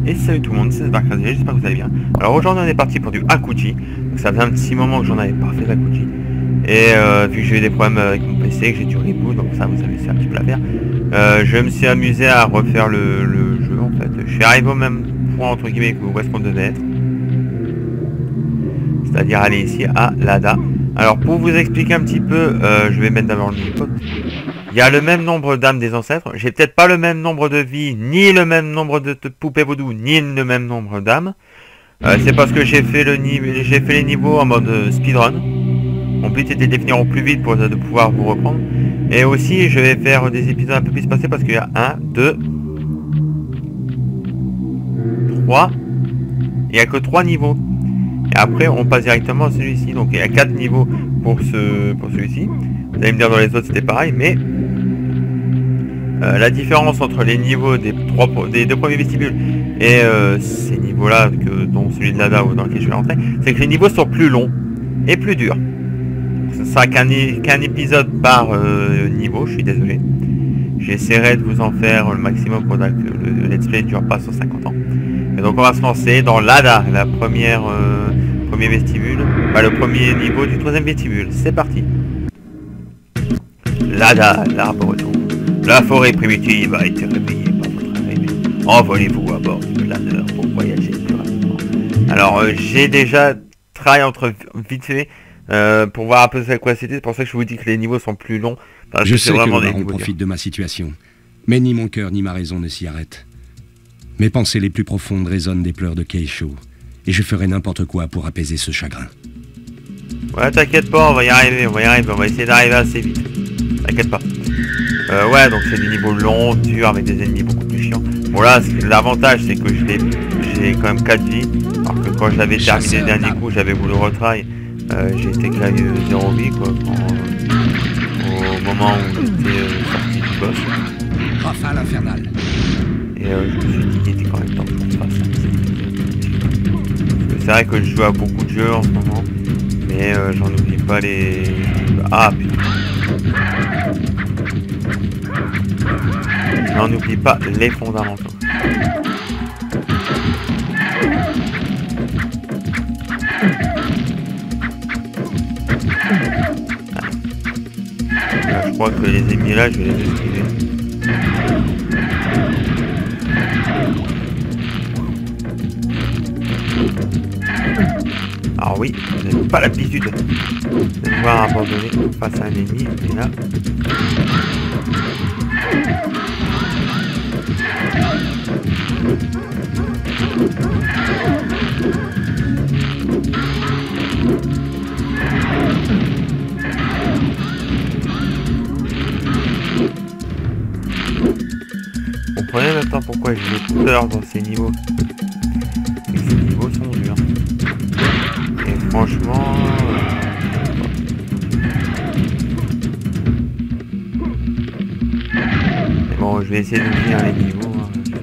Et salut tout le monde, c'est Spark, j'espère que vous allez bien. Alors aujourd'hui on est parti pour du Akuji. Donc ça fait un petit moment que j'en avais pas fait d'Akuji. Et vu que j'ai eu des problèmes avec mon PC, que j'ai dû reboot, donc ça vous savez c'est un petit peu l'affaire. Je me suis amusé à refaire le jeu en fait. Je suis arrivé au même point entre guillemets où est-ce qu'on devait être. C'est-à-dire aller ici à Lada. Alors pour vous expliquer un petit peu, je vais mettre d'abord le niveau. Il y a le même nombre d'âmes des ancêtres. J'ai peut-être pas le même nombre de vies, ni le même nombre de poupées vaudou, ni le même nombre d'âmes. C'est parce que j'ai fait les niveaux en mode speedrun. Mon but était de les finir au plus vite pour de pouvoir vous reprendre. Et aussi je vais faire des épisodes un peu plus spacés parce qu'il y a 1, 2, 3. Il n'y a que 3 niveaux. Et après on passe directement à celui-ci. Donc il y a 4 niveaux pour celui-ci. Vous allez me dire dans les autres c'était pareil, mais la différence entre les niveaux des deux premiers vestibules et ces niveaux-là, dont celui de Lada ou dans lequel je vais rentrer, c'est que les niveaux sont plus longs et plus durs. Ce sera qu'un épisode par niveau, je suis désolé. J'essaierai de vous en faire le maximum pour que le let's play ne dure pas sur 50 ans. Et donc on va se lancer dans Lada, la premier vestibule, le premier niveau du troisième vestibule. C'est parti. Lada, l'arboretum. La forêt primitive a été réveillée par votre arrivée. Envolez-vous à bord du planeur pour voyager plus rapidement. Alors j'ai déjà travaillé vite fait pour voir un peu à quoi c'était. C'est pour ça que je vous dis que les niveaux sont plus longs. Je sais que le baron profite de ma situation. Mais ni mon cœur ni ma raison ne s'y arrêtent. Mes pensées les plus profondes résonnent des pleurs de Keisho. Et je ferai n'importe quoi pour apaiser ce chagrin. Ouais, t'inquiète pas, on va y arriver, on va essayer d'arriver assez vite. T'inquiète pas. Ouais, donc c'est des niveaux longs, durs, avec des ennemis beaucoup plus chiants. Bon là, l'avantage c'est que j'ai quand même 4 vies. Alors que quand j'avais terminé le dernier coup, j'avais voulu retry. J'ai été que 0 vie quoi, au moment où j'étais sorti du boss. Rafale infernale. Et je me suis dit qu'il était quand même temps qu'on fasse ça. C'est vrai que je joue à beaucoup de jeux en ce moment. Mais j'en oublie pas les... Ah putain. J'en oublie pas les fondamentaux. Je crois que les ennemis là, je vais les esquiver. Alors oui, vous n'avez pas l'habitude de me voir abandonner face à un ennemi, mais là... Vous comprenez maintenant pourquoi j'ai peur dans ces niveaux. Et ces niveaux sont durs. Et franchement... Mais bon, je vais essayer de finir les niveaux. Hein.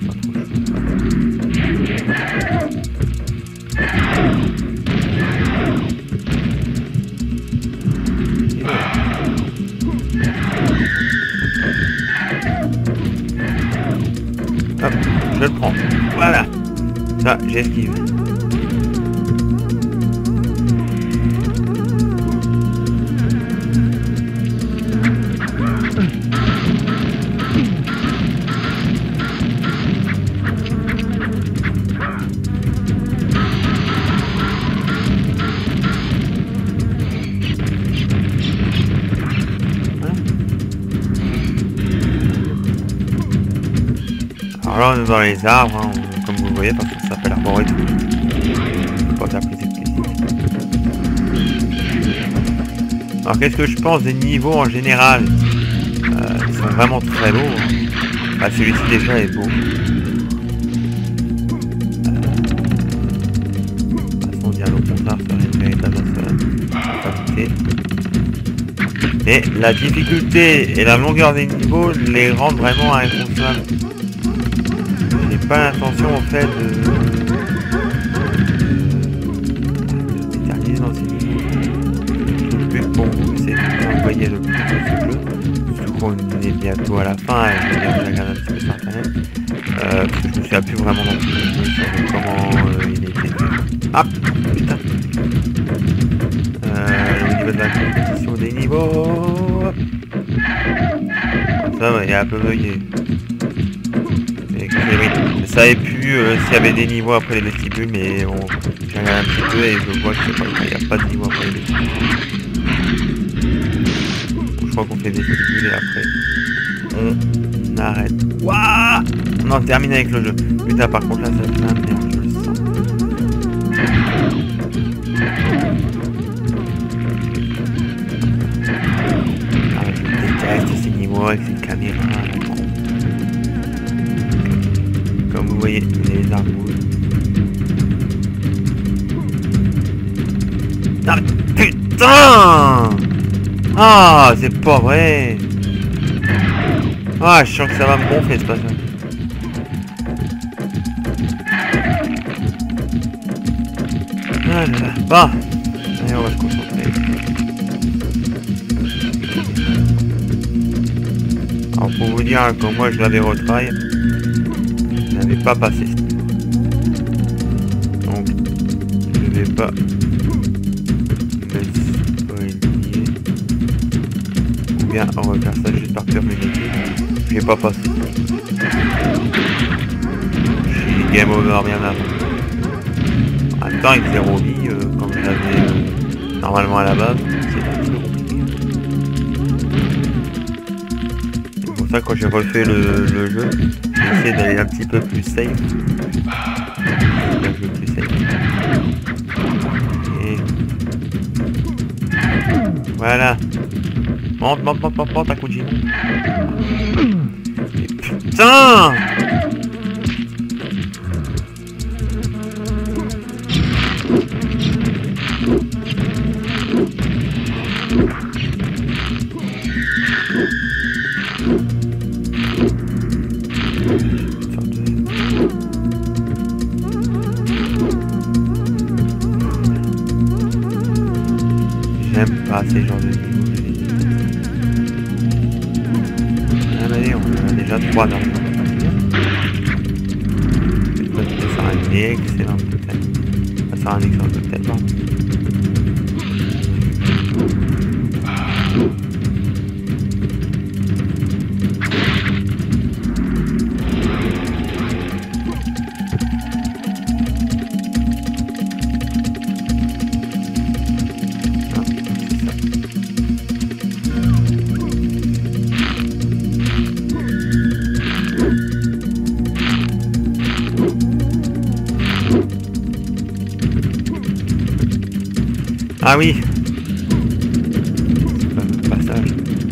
Hop, je le prends. Voilà. Ça, j'esquive. Alors là on est dans les arbres, hein, comme vous le voyez, parce que ça s'appelle arboretum. Je peux pas faire plus explicite. Alors qu'est-ce que je pense des niveaux en général? Ils sont vraiment très beaux. Hein. Celui-ci déjà est beau. Façon dire au contraire serait une véritable qualité. Mais la difficulté et la longueur des niveaux les rendent vraiment inconcevables. Pas l'intention en fait de s'éterniser dans ces niveaux. Le but pour vous c'est d'envoyer le plus possible. Surtout qu'on est bientôt à la fin et je vais regarder un petit peu sur internet. Parce que je me souviens plus vraiment non plus comment il était. Ah putain. Au niveau de la compétition des niveaux. Ça ouais, il est un peu bugué. Je savais plus s'il y avait des niveaux après les vestibules, mais j'ai regardé un petit peu et je vois que c'est pas le cas, il n'y a pas de niveau après les vestibules. Je crois qu'on fait des vestibules et après on arrête. Waouh, on en termine avec le jeu. Putain, par contre là ça fait la merde, je le sens. Ah, je déteste ces niveaux avec ces caméras. Comme vous voyez, les arbres rouges. Ah, putain! Ah, c'est pas vrai! Ah, je sens que ça va me gonfler ce passage. Ah là là. Bon. Allez, on va se concentrer. Alors, pour vous dire que moi je l'avais retry, je n'avais pas passé ce niveau. Donc, je vais pas me spoiler. Ou bien, on va faire ça juste par pure unité. Je vais pas passer. Je suis game over bien avant. En même temps, avec 0 vie, comme je l'avais normalement à la base, c'est un peu compliqué. C'est pour ça que quand j'ai refait le jeu, j'ai essayé d'aller un petit peu plus safe. Un peu plus safe. Et... voilà. Monte, à coup de gimon. Putain! J'aime pas ces genres de niveaux. Allez, on en a déjà 3 dans le temps. Ça sera un excellent totem. Ça sera un excellent totem, pardon. Ah oui, c'est pas le passage.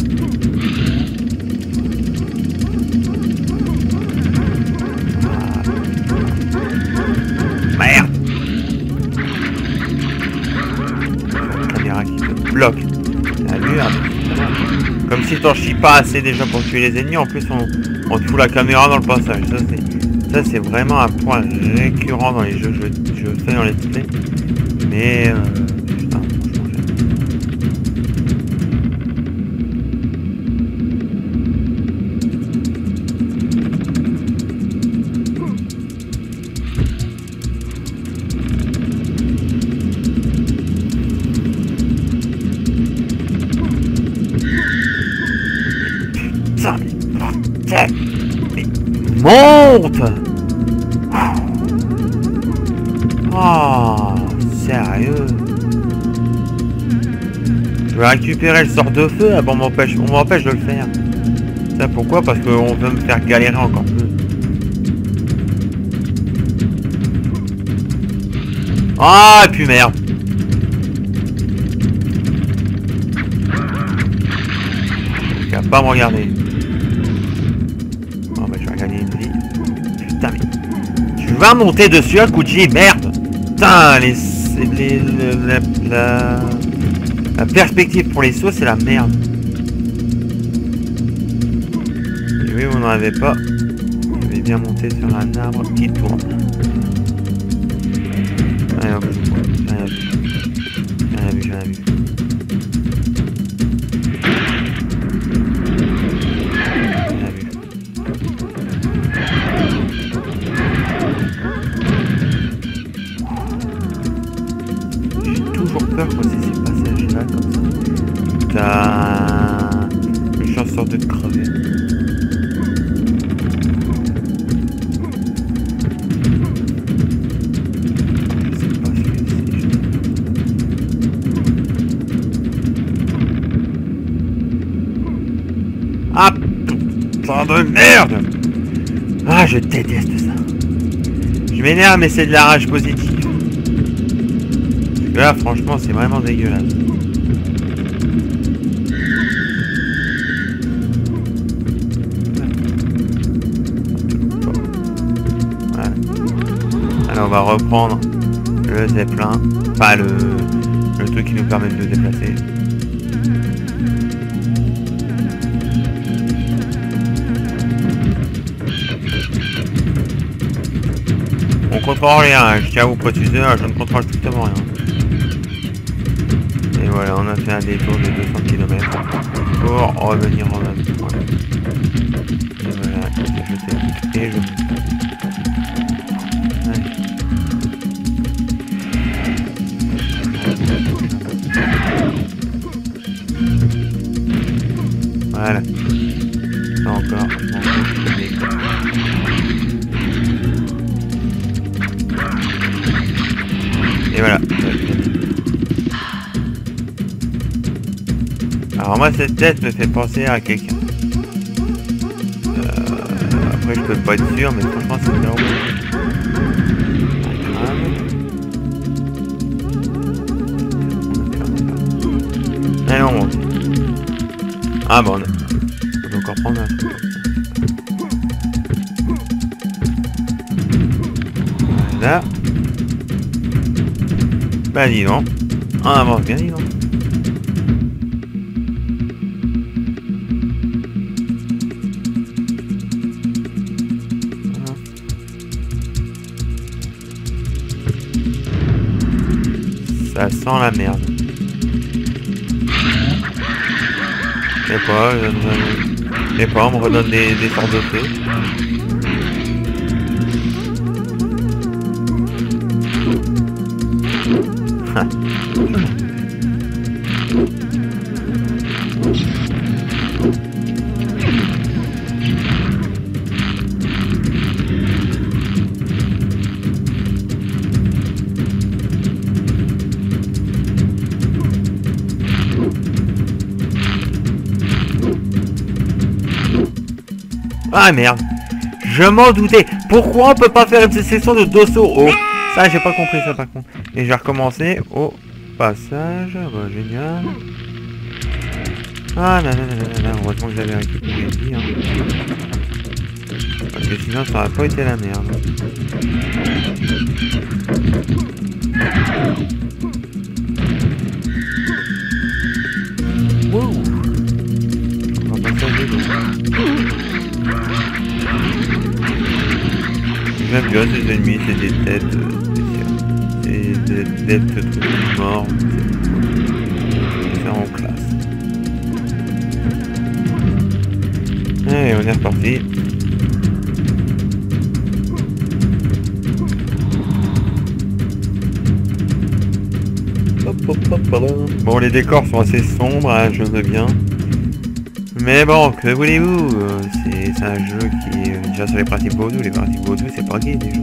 Ah. Merde. La caméra qui te bloque. La merde. Comme si t'en chies pas assez déjà pour tuer les ennemis, en plus on te fout la caméra dans le passage. Ça c'est vraiment un point récurrent dans les jeux que je fais dans les displays. Mais mais monte! Oh, sérieux? Je vais récupérer le sort de feu, on m'empêche de le faire. Ça pourquoi? Parce qu'on veut me faire galérer encore plus. Ah, et puis merde. Il va pas me regarder. Oh bah je vais gagner une vie. Putain mais... tu vas monter dessus à coup de J, merde. Putain, la perspective pour les sauts, c'est la merde. Et oui, on n'en avait pas. Je vais bien monter sur un arbre qui tourne. Allez hop, rien vu. peur quand c'est ces passages-là, comme ça. T'as une chance sur deux de crever. Ah putain de merde! Ah, je déteste ça. Je m'énerve, mais c'est de la rage positive. Parce que là, franchement, c'est vraiment dégueulasse. Voilà. Alors, on va reprendre le zeppelin. Enfin, le truc qui nous permet de le déplacer. On contrôle rien, hein. Je tiens à vous préciser, je ne contrôle strictement rien. Et voilà, on a fait un détour de 200 km pour revenir en même point. Et voilà, je et je... Voilà. Ça encore. Et voilà. Alors moi cette tête me fait penser à quelqu'un. Après je peux pas être sûr, mais franchement c'est drôle. Allez on monte. Ah bon, on peut encore prendre un truc. Voilà. Bah dis donc, on avance bien dis donc. Ça sent la merde. Je sais pas, on me redonne des sortes de feu. Ah merde, je m'en doutais. Pourquoi on peut pas faire une session de dosso haut? Ça j'ai pas compris ça par contre. Et je vais recommencer au passage. Bah, génial. Ah là là là là là, heureusement que j'avais récupéré ici. Hein. Parce que sinon ça aurait pas été la merde. Wow. On va passer à j'aime bien ces ennemis, c'est des têtes spéciales. C'est des têtes de trucs morts. C'est en classe. Allez, on est reparti. Bon, les décors sont assez sombres, hein, je veux bien. Mais bon, que voulez-vous, c'est un jeu qui est déjà sur les principes vaudous. Les principes vaudous, c'est pas gay déjà.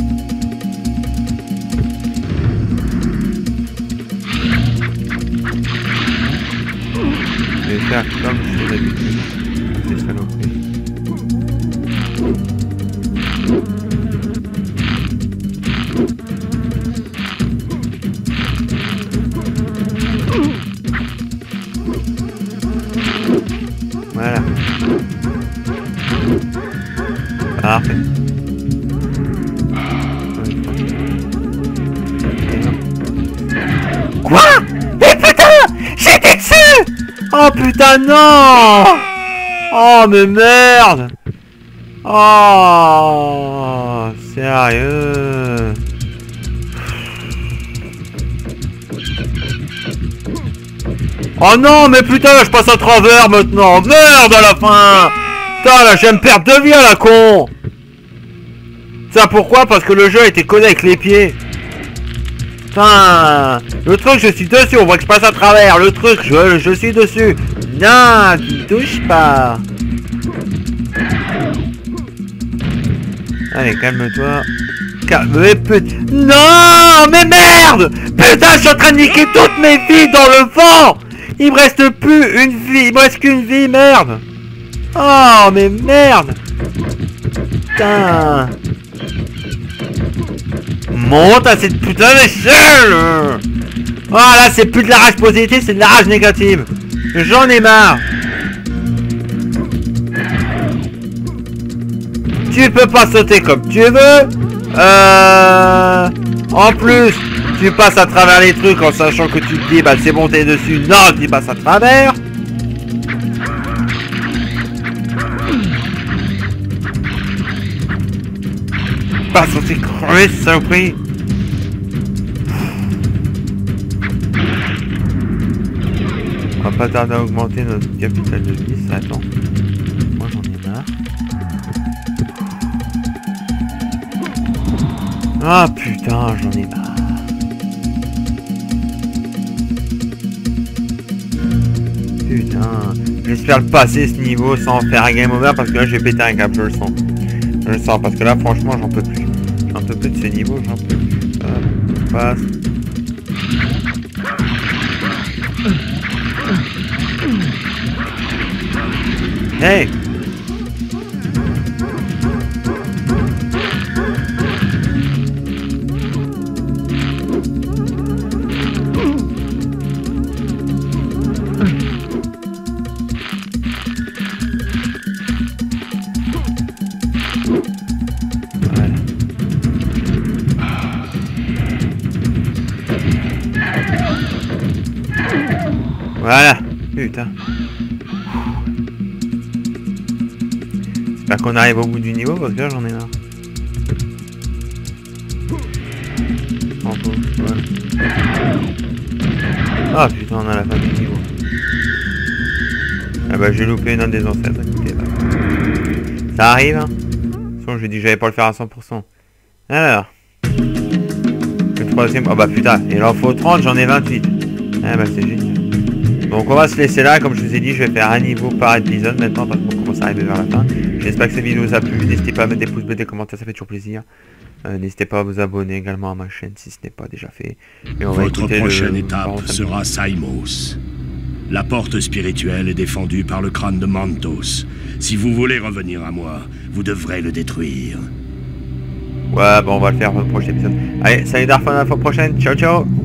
Je vais faire comme je fais d'habitude. C'est saloperie. Voilà. Parfait. Quoi? Mais putain! J'étais dessus! Oh putain non! Oh mais merde! Oh sérieux? Oh non mais putain là je passe à travers maintenant! Merde à la fin! Putain là je vais me perdre de vie à la con! Ça pourquoi? Parce que le jeu a été collé avec les pieds. Putain, le truc, je suis dessus, on voit que je passe à travers. Le truc, je suis dessus. Non, tu touches pas. Allez, calme-toi. Mais putain. Non, mais merde. Putain, je suis en train de niquer toutes mes vies dans le vent. Il me reste plus une vie. Il me reste qu'une vie, merde. Oh, mais merde. Putain. Monte à cette putain d'échelle. Oh là, c'est plus de la rage positive, c'est de la rage négative. J'en ai marre. Tu peux pas sauter comme tu veux. En plus, tu passes à travers les trucs en sachant que tu te dis, bah c'est bon, t'es dessus. Non, tu passes à travers. Pas censé crever, ce saloperie. On va pas tarder à augmenter notre capital de vie. Attends. Moi j'en ai marre. Ah putain, j'en ai marre. Putain. J'espère le passer ce niveau sans faire un game over parce que là j'ai pété un câble, je le sens. Je le sens parce que là franchement j'en peux plus. J'en peux plus de ce niveau, j'en peux plus. On passe. Hey! Voilà, putain. J'espère qu'on arrive au bout du niveau parce que là j'en ai marre. Voilà. Ah putain, on a la fin du niveau. Ah bah j'ai loupé une des ancêtres. Okay, bah. Ça arrive hein. Je lui ai dit que j'allais pas le faire à 100%. Alors. Le troisième. Oh bah putain, il en faut 30, j'en ai 28. Ah bah c'est génial. Donc on va se laisser là, comme je vous ai dit, je vais faire un niveau par épisode maintenant parce qu'on commence à arriver vers la fin. J'espère que cette vidéo vous a plu, n'hésitez pas à mettre des pouces bleus, des commentaires, ça fait toujours plaisir. N'hésitez pas à vous abonner également à ma chaîne si ce n'est pas déjà fait. Et on va Votre prochaine étape sera Saimos. La porte spirituelle est défendue par le crâne de Mantos. Si vous voulez revenir à moi, vous devrez le détruire. Ouais, bon on va le faire pour le prochain épisode. Allez, salut Darfan, à la fois prochaine, ciao ciao.